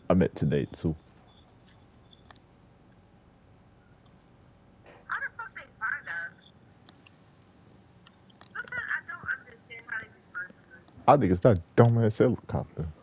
I meant today too. How the fuck they find us? Sometimes I don't understand how they be finding us. I think it's that dumbass helicopter.